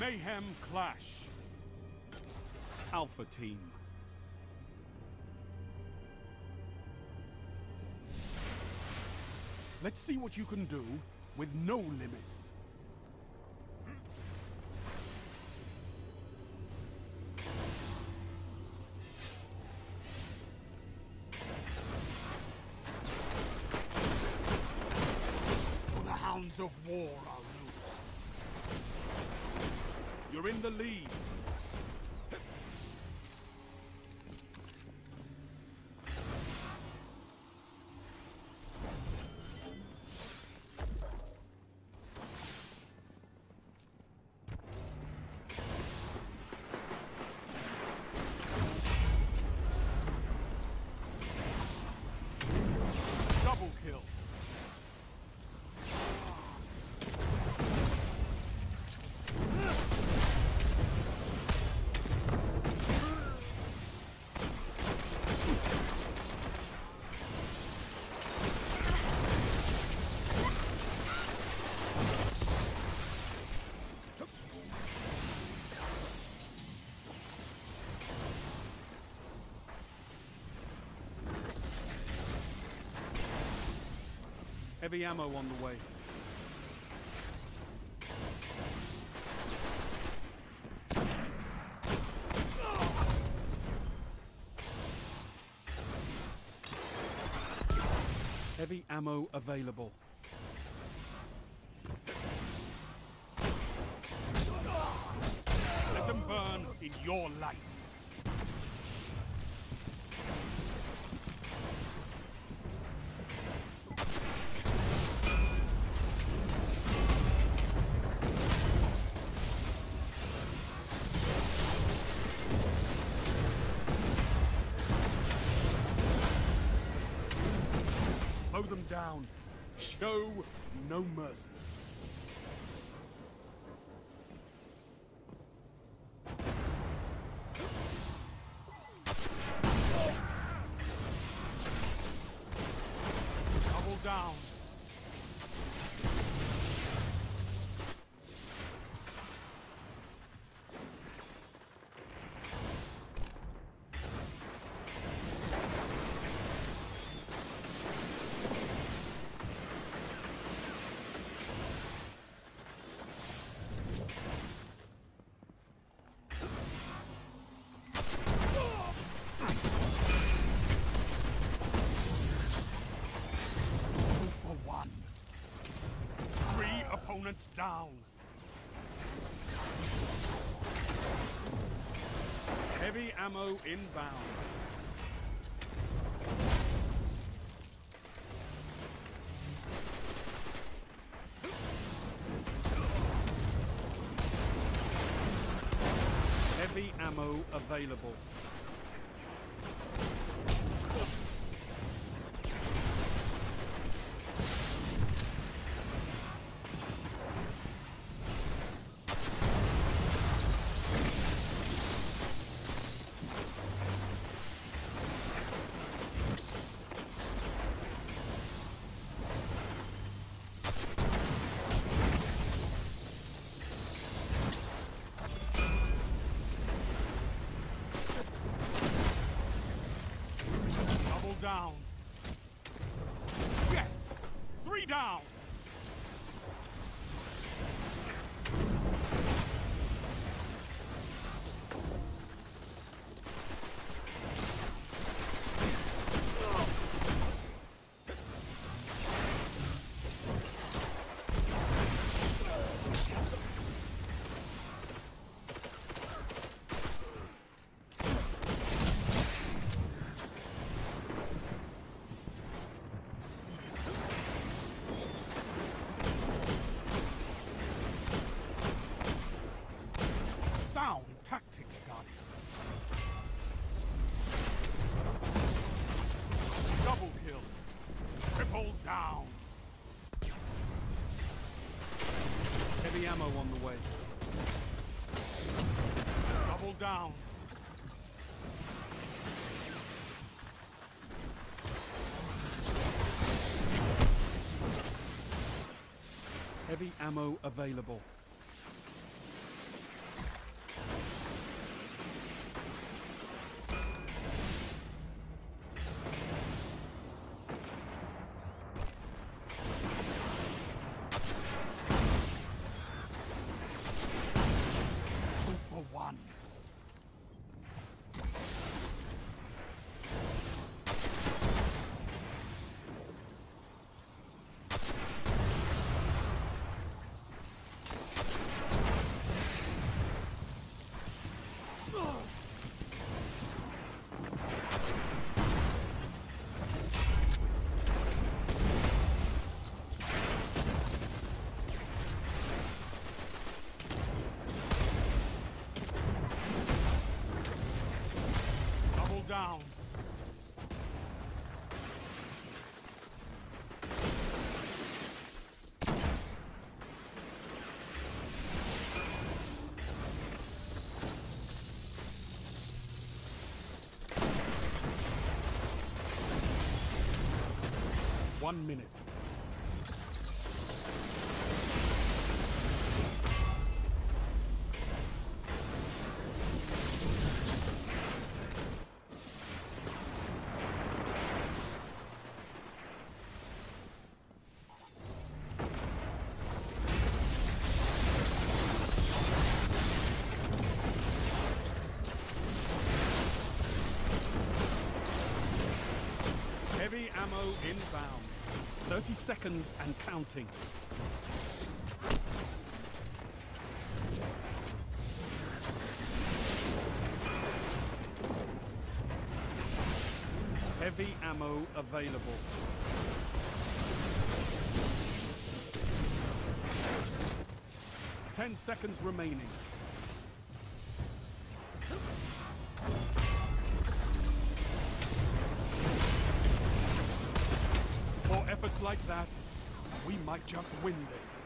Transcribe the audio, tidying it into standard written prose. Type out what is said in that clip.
Mayhem Clash. Alpha Team. Let's see what you can do with no limits. For the hounds of war are loose. You're in the lead. Double kill. Heavy ammo on the way. Heavy ammo available. Let them burn in your light. Mow them down. Show no mercy. Double down. Opponents down. Heavy ammo inbound. Heavy ammo available. Down. Yes! 3 down! Sound tactics, Guardian. Double kill. Triple down. Heavy ammo on the way. Double down. Heavy ammo available. 1 minute. Heavy ammo inbound. 30 seconds and counting. Heavy ammo available. Ten seconds remaining. For efforts like that, we might just win this.